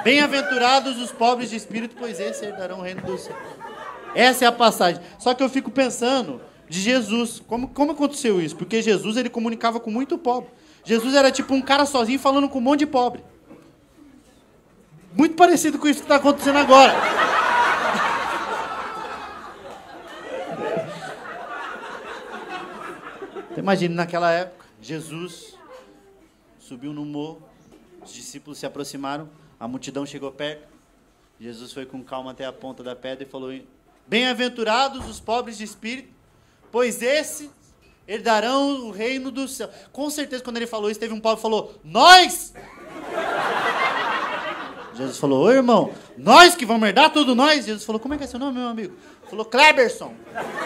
Bem-aventurados os pobres de espírito, pois esses herdarão o reino do céu. Essa é a passagem. Só que eu fico pensando de Jesus. Como aconteceu isso? Porque Jesus, ele comunicava com muito pobre. Jesus era tipo um cara sozinho falando com um monte de pobre. Muito parecido com isso que está acontecendo agora. Então, imagine, naquela época, Jesus subiu no morro, os discípulos se aproximaram, a multidão chegou perto, Jesus foi com calma até a ponta da pedra e falou: bem-aventurados os pobres de espírito, pois esses herdarão o reino do céu. Com certeza, quando ele falou isso, teve um pobre que falou: nós! Jesus falou: ô irmão, nós que vamos herdar tudo nós? Jesus falou: como é que é seu nome, meu amigo? Ele falou: Kleberson.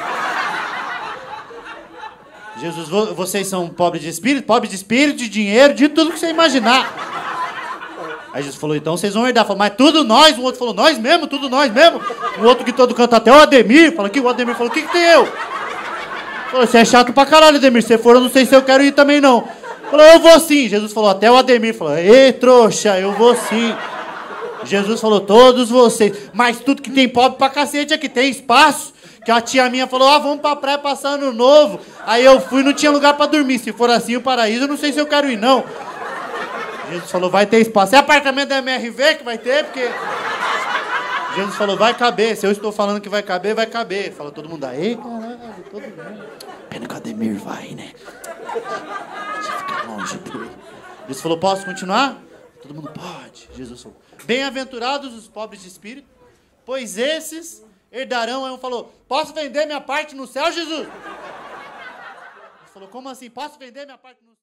Jesus, vocês são pobres de espírito, de dinheiro, de tudo que você imaginar. Aí Jesus falou: então vocês vão herdar. Falou: mas tudo nós. Um outro falou: nós mesmo, tudo nós mesmo. Um outro que todo canto, até o Ademir. Falou: que o Ademir falou: o que tem eu? Falou: você é chato pra caralho, Ademir. Se for, eu não sei se eu quero ir também não. Falou: eu vou sim. Jesus falou: até o Ademir. Falou: ei, trouxa, eu vou sim. Jesus falou: todos vocês. Mas tudo que tem pobre pra cacete aqui, tem espaço. Que a tia minha falou: vamos pra praia passar ano novo. Aí eu fui, não tinha lugar pra dormir. Se for assim o paraíso, eu não sei se eu quero ir não. Jesus falou: vai ter espaço. É apartamento da MRV que vai ter? Porque... Jesus falou: vai caber. Se eu estou falando que vai caber, vai caber. Falou todo mundo: aí, caralho, todo mundo. Pena que o Ademir vai, né? Deixa eu ficar longe dele. Jesus falou: posso continuar? Todo mundo: pode. Jesus falou: bem-aventurados os pobres de espírito, pois esses herdarão. Aí um falou: posso vender minha parte no céu, Jesus? Ele falou: como assim? Posso vender minha parte no céu?